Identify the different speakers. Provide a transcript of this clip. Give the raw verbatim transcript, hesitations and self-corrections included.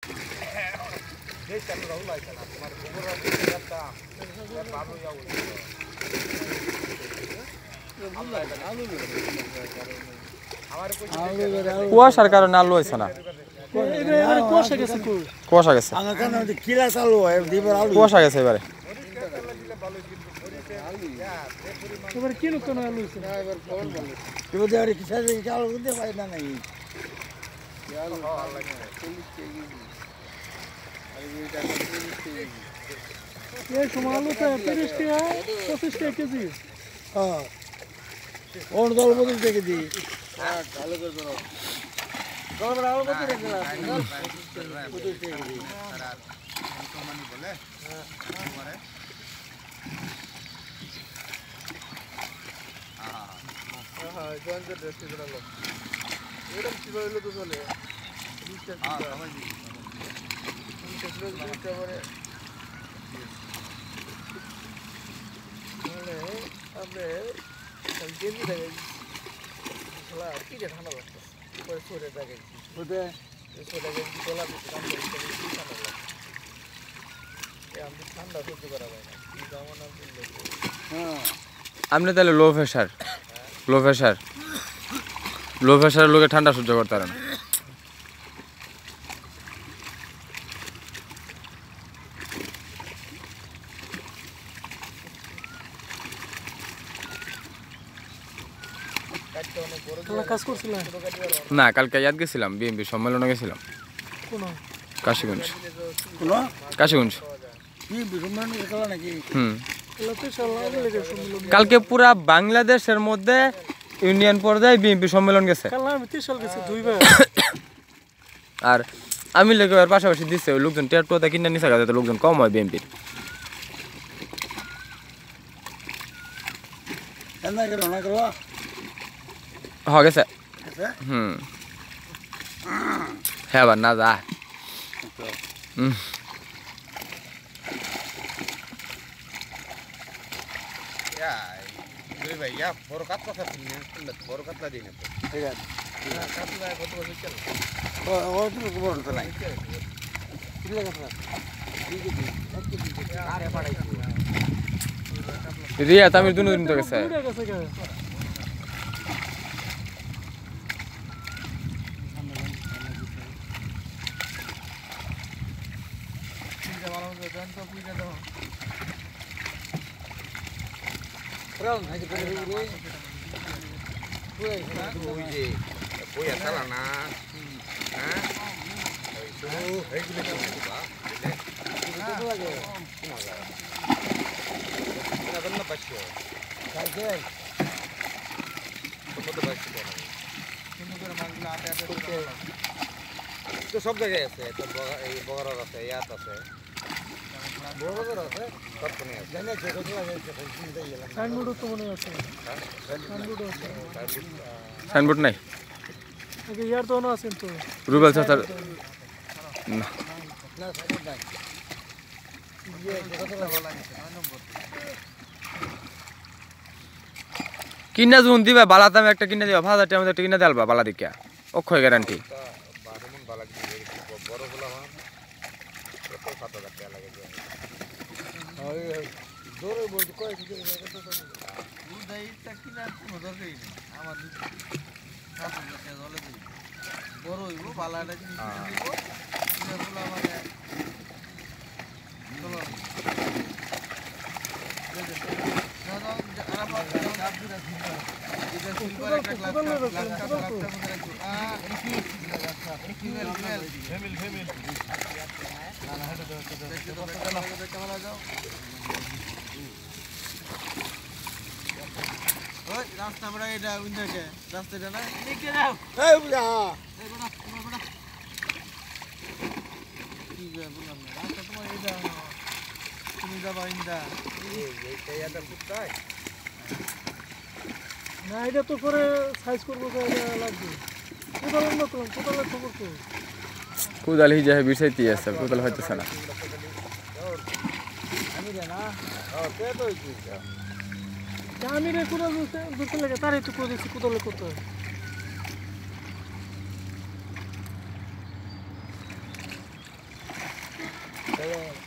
Speaker 1: কুয়াশার কারণে আলু হয়েছে না, কুয়াশা গেছে, কুয়াশা গেছে এবারে। আপনি তাহলে লো প্রেশার, লো প্রেশার, লো প্রেশারের লোকে ঠান্ডা সহ্য করতে পারে না। না, কালকে ইয়াদ গেছিলাম, বিএনপি সম্মেলনে গেছিলাম কাশীগঞ্জ, কাশীগঞ্জ। হুম, কালকে পুরা বাংলাদেশের মধ্যে ইউনিয়ন পর্যায়ে বিএনপি সম্মেলন গেছে। আর আমি লেগে পাশাপাশি দিচ্ছে ওই লোকজন টেট প্রতা কিনে নিচে যাতে লোকজন কম হয় বিএনপির। হ গেছে। হুম, হ্যাঁ আবার না যা। হুম, বড় কাতলা বড় কাতলা দিন রিয়া তামির দুনো দিন তো গেছে। সব জায়গায় আছে, বগরার আছে, ইয়াত আছে, সাইনবোর্ড নাই রুবেল চাচার কিনা যখন দিবা বালা দামে একটা কিনে দিবা, পাঁচ হাজার টাকা একটা কিনে দেলবা বালা দিকা অক্ষয় গ্যারান্টি। রাস্তা বড় এটা উন্নকে রাস্তাটা না নিকে দাও এই বুড়া এই বড়া বড়া কি রে বললাম না রাস্তা তোমার এটা তুমি যাবা ইন্দা এই এইটা এটা কোথায় না এটা তো করে সাইজ করব কয়টা লাগবে কোদাল না তো কোদাল খবর তো কোদাল হি যায় বিছাইতে আছে কোদাল হইতেছে না আমি রে না ও কে তো হইছে আমি রে কোদাল দুতে দুতে লাগে তারে তো করে দিছি কোদাল কত
Speaker 2: ভালো